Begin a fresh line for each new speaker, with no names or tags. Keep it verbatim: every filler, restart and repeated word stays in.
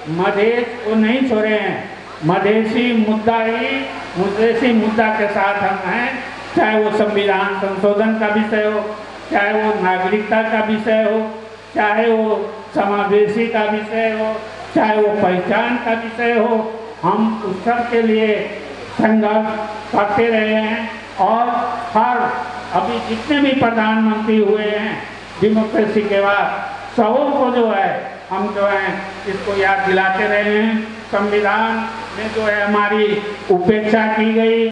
मधेश को नहीं छोड़े हैं। मधेसी मुद्दा ही मधेसी मुद्दा के साथ हम हैं, चाहे वो संविधान संशोधन का विषय हो, चाहे वो नागरिकता का विषय हो, चाहे वो समावेशी का विषय हो, चाहे वो पहचान का विषय हो। हम उस सब के लिए संघर्ष करते रहे हैं और हर अभी जितने भी प्रधानमंत्री हुए हैं डेमोक्रेसी के बाद, सबों को जो है हम जो है इसको याद दिलाते रहे हैं। संविधान में जो है हमारी उपेक्षा की गई।